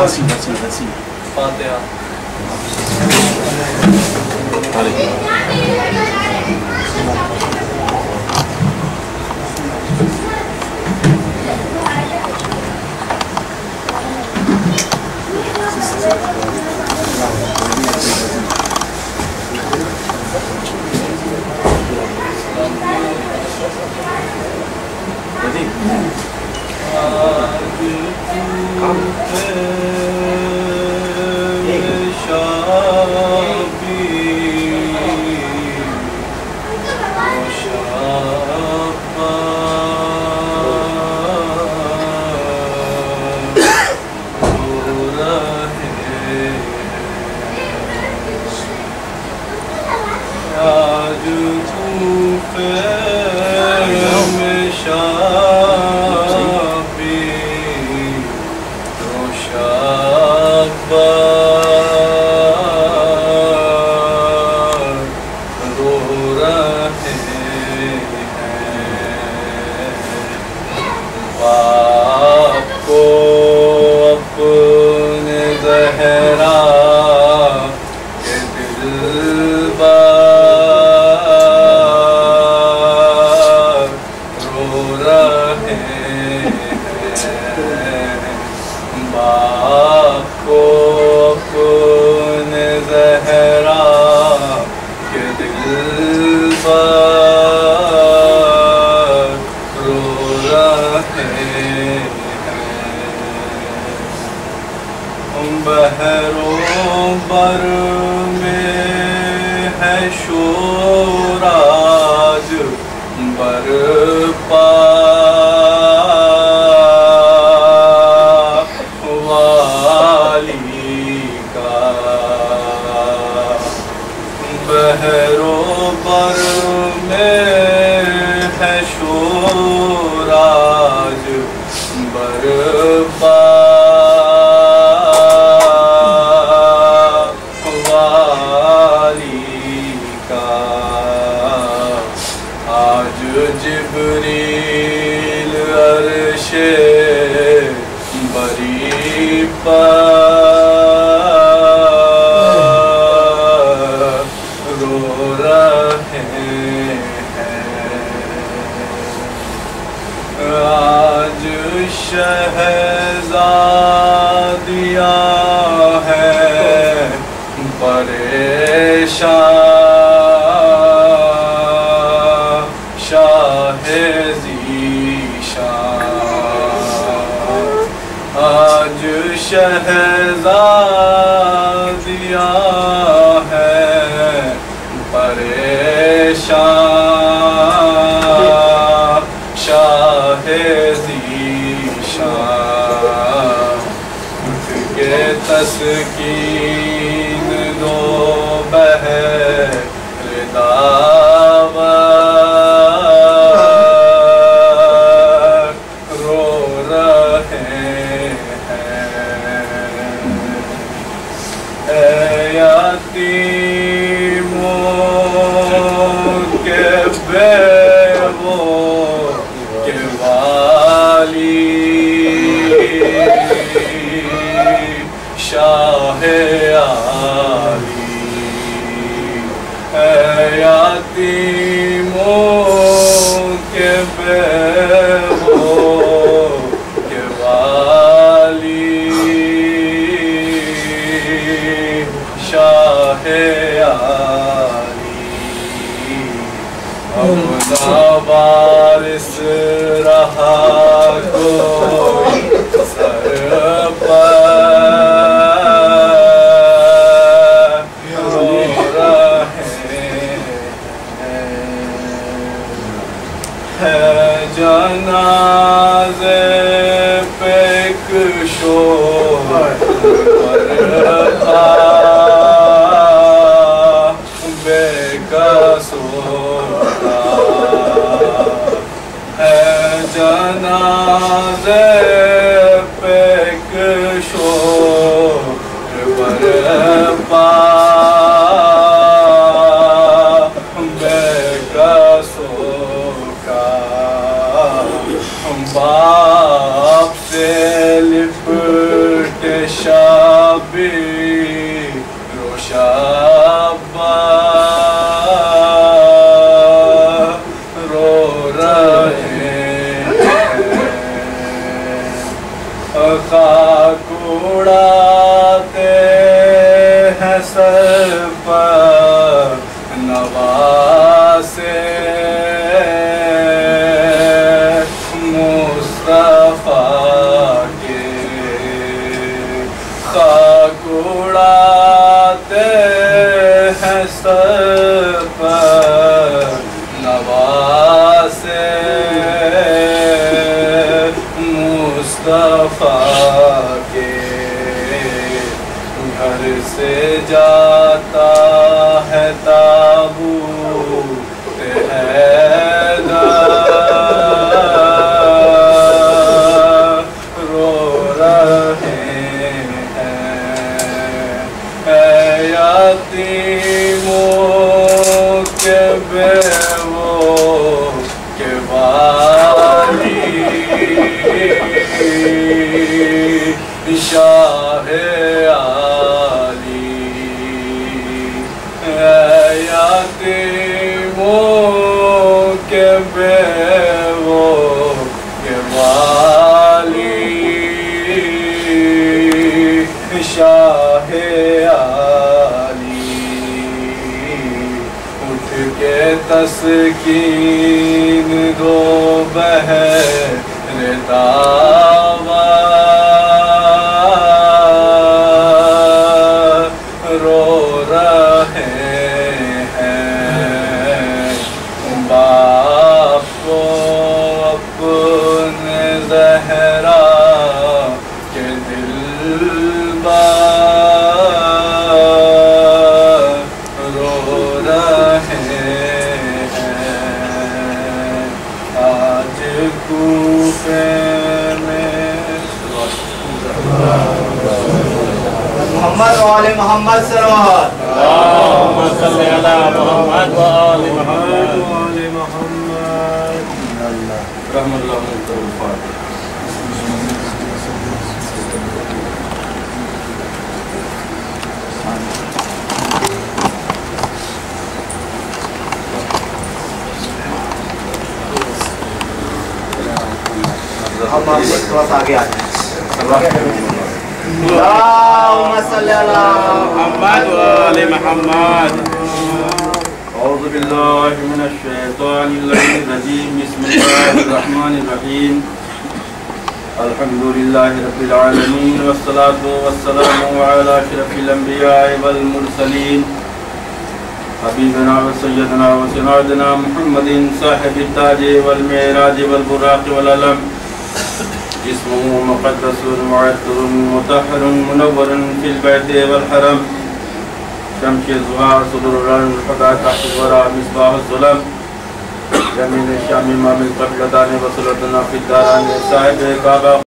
وسیع فاتحہ. باپ سے لپٹ شاہ خاک اڑاتے ہیں سر پر نواسے مصطفیٰ کے، خاک اڑاتے ہیں سر پر نواسے مصطفیٰ کے، گھر سے جاتا ہے تابوت حیدر، رو رہے ہیں اے یتیموں کے بیووں کے والی، شاہ عالی، اے یتیموں کے بیووں کے والی، شاہ عالی، اٹھ کے تسکین دو بہر دعویٰ، رو رہے ہیں باپ کو اپنے زہرا کے دلبر، رو رہے ہیں آج کوفے میں محمد و آل محمد صلوات، اللہم صلی علی محمد و آل محمد رحم اللہ الفاتحہ۔ تھوڑا سا آگے آ جائیں۔ اللہم صلی علی محمد و آل محمد۔ اعوذ باللہ من الشیطان الرجیم، بسم اللہ الرحمن الرحیم، الحمدللہ رب العالمین، والصلاة والسلام علی اشرف الانبیاء والمرسلین، حبیبنا و سیدنا و سندنا محمد صاحب التاج والمعراج والبراق والعلم، جسمه مقدس معطر مطهر منور في البيت والحرم، شمس الزهار صدر الحدا تحت الورى مصباح الظلم، جميل الشام امام القبلتان وصلتنا في الداران، صاحب کعبہ